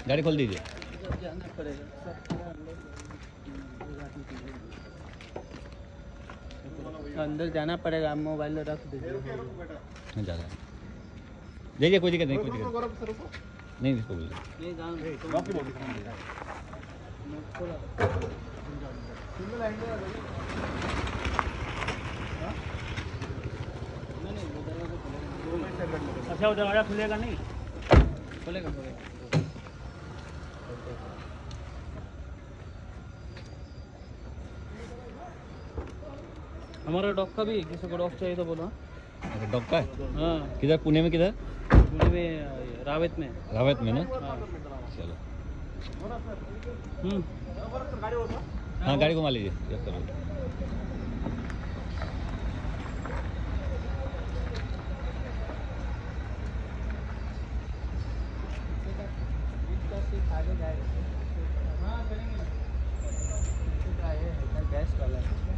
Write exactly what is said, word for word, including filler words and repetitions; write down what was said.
गाड़ी खोल दीजिए। जाना पड़ेगा अंदर जाना पड़ेगा। आप मोबाइल रख दीजिए। ज़्यादा देखिए, कोई दिक्कत नहीं, कोई दिक्कत नहीं, इसको बोल अच्छा, वो दरवाजा खुलेगा नहीं? खुलेगा खुलेगा। हमारा डॉग का भी किसी को डॉग चाहिए तो बोलो। अच्छा, डॉग का? हाँ। किधर? पुणे में किधर? पुणे में रावत में। रावत में ना? हाँ। चलो। हम्म। हाँ, गाड़ी घुमा लीजिए जब करो। आगे जाएगा। हाँ, चलेंगे ना। गैस वाला है।